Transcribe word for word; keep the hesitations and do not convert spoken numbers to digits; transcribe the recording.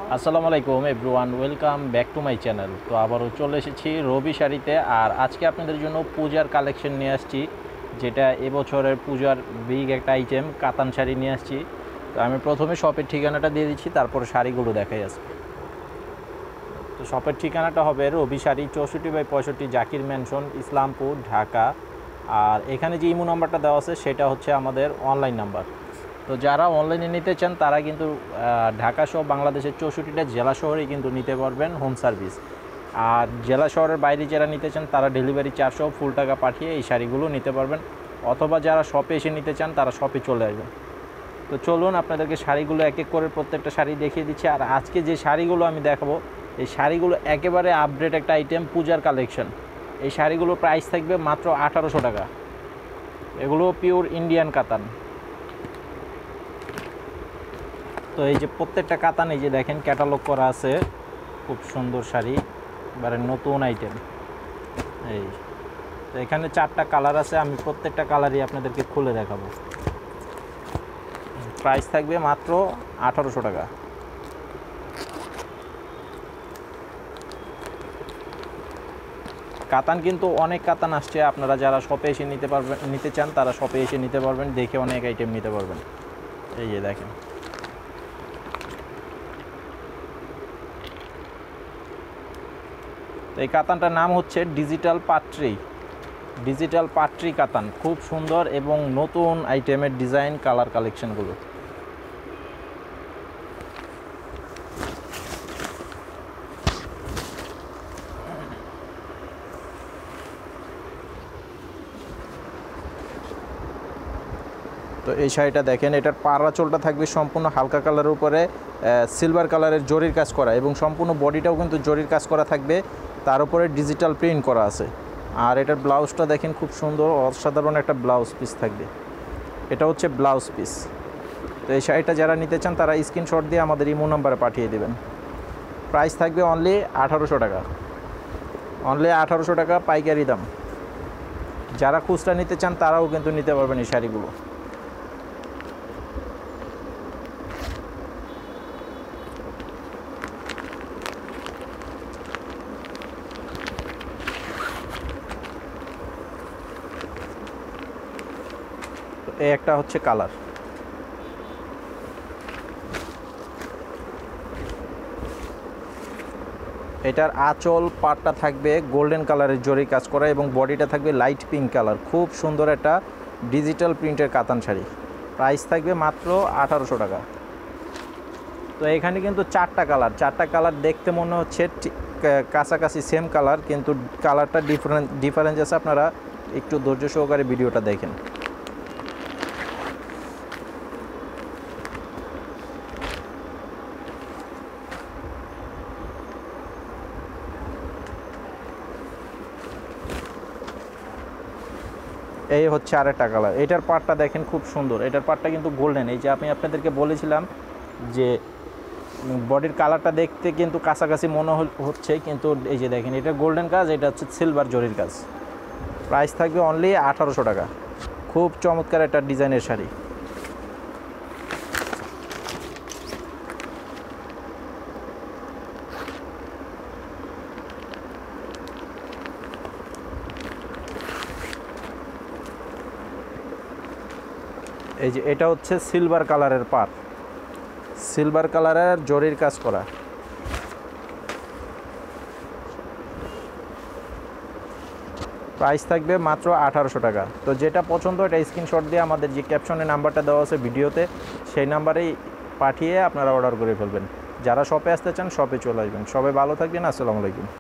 আসসালামু আলাইকুম everyone, welcome back to my channel. তো আবারও চলে এসেছি রবি শাড়িতে। আর আজকে আপনাদের জন্য পূজার কালেকশন নিয়ে আসছি, যেটা এবছরের পূজার বিগ একটা আইটেম কাতান শাড়ি নিয়ে আসছি। তো আমি প্রথমে শপের ঠিকানাটা দিয়ে দিচ্ছি, তারপর শাড়িগুলো দেখাই আসবে। তো শপের ঠিকানাটা হবে রবি শাড়ি, চৌষট্টি বাই পঁয়ষট্টি জাকির ম্যানশন, ইসলামপুর, ঢাকা। আর এখানে যে ইমো নাম্বারটা দেওয়া আছে সেটা হচ্ছে আমাদের অনলাইন নাম্বার। তো যারা অনলাইনে নিতে চান তারা কিন্তু ঢাকা সহ বাংলাদেশের চৌষট্টিটা জেলা শহরেই কিন্তু নিতে পারবেন হোম সার্ভিস। আর জেলা শহরের বাইরে যারা নিতে চান তারা ডেলিভারি চারশো ফুল টাকা পাঠিয়ে এই শাড়িগুলো নিতে পারবেন, অথবা যারা শপে এসে নিতে চান তারা শপে চলে আসবেন। তো চলুন আপনাদেরকে শাড়িগুলো এক এক করে প্রত্যেকটা শাড়ি দেখিয়ে দিচ্ছি। আর আজকে যে শাড়িগুলো আমি দেখাবো এই শাড়িগুলো একেবারে আপডেট একটা আইটেম, পূজার কালেকশন। এই শাড়িগুলোর প্রাইস থাকবে মাত্র আঠারোশো টাকা। এগুলো পিওর ইন্ডিয়ান কাতান। তো এই যে প্রত্যেকটা কাতান, এই যে দেখেন ক্যাটালগ করা আছে, খুব সুন্দর শাড়ি, এবারে নতুন আইটেম। এই তো এখানে চারটা কালার আছে, আমি প্রত্যেকটা কালারই আপনাদেরকে খুলে দেখাবো। প্রাইস থাকবে মাত্র আঠারোশো টাকা। কাতান কিন্তু অনেক কাতান আসছে, আপনারা যারা শপে এসে নিতে পারবেন, নিতে চান তারা শপে এসে নিতে পারবেন, দেখে অনেক আইটেম নিতে পারবেন। এই যে দেখেন, এই কাতানটার নাম হচ্ছে ডিজিটাল পাট্রি। ডিজিটাল পাট্রি কাতান, খুব সুন্দর এবং নতুন আইটেমের ডিজাইন, কালার কালেকশনগুলো। তো এই শাড়িটা দেখেন, এটার পাড়া চোলটা থাকবে সম্পূর্ণ হালকা কালারের উপরে সিলভার কালারের জরির কাজ করা, এবং সম্পূর্ণ বডিটাও কিন্তু জরির কাজ করা থাকবে, তার উপরে ডিজিটাল প্রিন্ট করা আছে। আর এটার ব্লাউজটা দেখেন, খুব সুন্দর অসাধারণ একটা ব্লাউজ পিস থাকবে। এটা হচ্ছে ব্লাউজ পিস। তো এই শাড়িটা যারা নিতে চান তারা স্ক্রিনশট দিয়ে আমাদের ইমো নাম্বারে পাঠিয়ে দেবেন। প্রাইস থাকবে অনলি আঠারোশো টাকা। অনলি আঠারোশো টাকা পাইকারি দাম। যারা খুচরা নিতে চান তারাও কিন্তু নিতে পারবেন এই শাড়িগুলো। এই একটা হচ্ছে কালার। এটার আঁচল পাটটা থাকবে গোল্ডেন কালারের জরি কাজ করা, এবং বডিটা থাকবে লাইট পিঙ্ক কালার। খুব সুন্দর একটা ডিজিটাল প্রিন্টের কাতান শাড়ি। প্রাইস থাকবে মাত্র আঠারোশো টাকা। তো এখানে কিন্তু চারটা কালার, চারটা কালার দেখতে মনে হচ্ছে কাছাকাছি সেম কালার, কিন্তু কালারটা ডিফারেন্স ডিফারেন্স আছে। আপনারা একটু ধৈর্য সহকারে ভিডিওটা দেখেন। এই হচ্ছে আরেকটা কালার। এটার পাটটা দেখেন, খুব সুন্দর। এটার পাটটা কিন্তু গোল্ডেন। এই যে আমি আপনাদেরকে বলেছিলাম যে বডির কালারটা দেখতে কিন্তু কাছাকাছি মনে হচ্ছে, কিন্তু এই যে দেখেন, এটা গোল্ডেন কাজ, এটা হচ্ছে সিলভার জরির কাজ। প্রাইস থাকবে অনলি আঠারোশো টাকা। খুব চমৎকার একটা ডিজাইনের শাড়ি। এই যে এটা হচ্ছে সিলভার কালারের পাট, সিলভার কালারের জরির কাজ করা। প্রাইস থাকবে মাত্র আঠারোশো টাকা। তো যেটা পছন্দ এটা স্ক্রিনশট দিয়ে আমাদের যে ক্যাপশনে নাম্বারটা দেওয়া আছে ভিডিওতে, সেই নাম্বারেই পাঠিয়ে আপনারা অর্ডার করে ফেলবেন। যারা শপে আসতে চান শপে চলে আসবেন। সবাই ভালো থাকবেন। আসসালামু আলাইকুম।